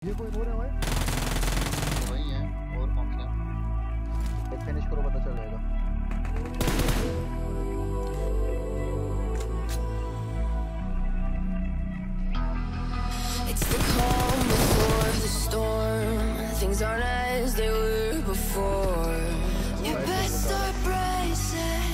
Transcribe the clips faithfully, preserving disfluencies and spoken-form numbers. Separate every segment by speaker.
Speaker 1: ये कोई और है भाई?
Speaker 2: वही है और कौन सा?
Speaker 1: एक फिनिश करो पता चल जाएगा।
Speaker 3: It's the calm before the storm. Things aren't as they were before. You best start bracing.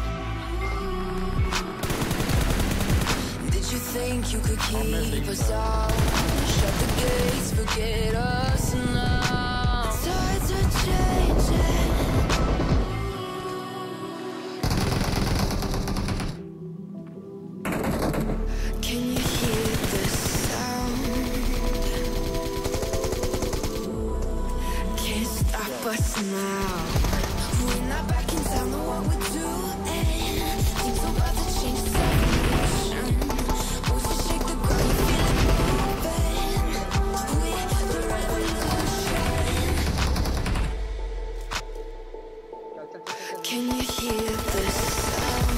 Speaker 3: Did you think you could keep us out? Shut the gates, forget us now. Tides are changing. Can you hear the sound? Can't stop us now. We're not back in town, know what we're doing. Things about to change, it's evolution. Once you shake the ground, you feel it moving. We're the revolution. Can you hear the sound?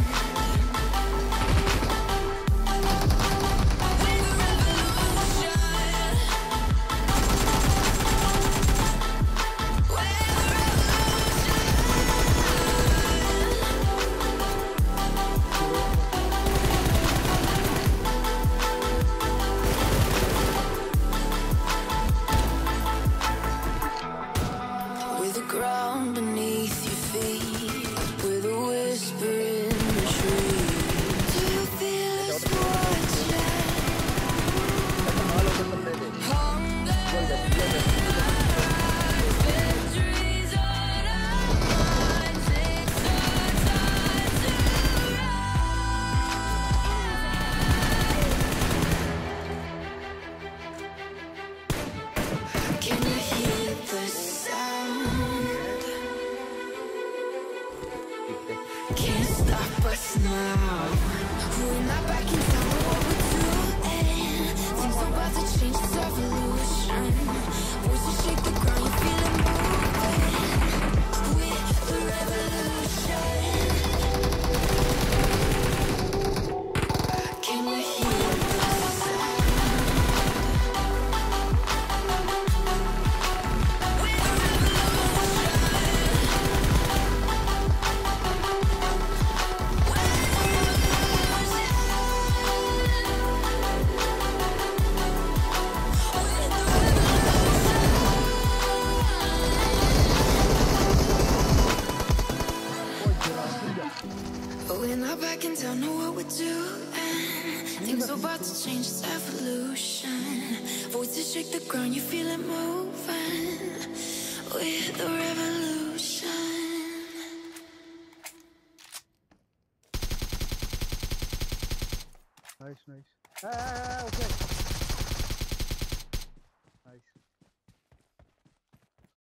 Speaker 3: With the ground beneath your feet, with a whisper in the trees. Do you feel us watching? Hunger, victories on our minds. It's our time to rise. Can you hear the sound? Can't stop us now. We're not back in town, know what we're doing. Things about to change, it's evolution. Once you shake the ground, you feel it moving. We're the revolution. Can you hear the sound? We're the We're not back in town, know what we're doing. Things about to change, it's evolution. Voices shake the ground, you feel it moving. We're the revolution.
Speaker 1: Nice, nice. Ah, okay.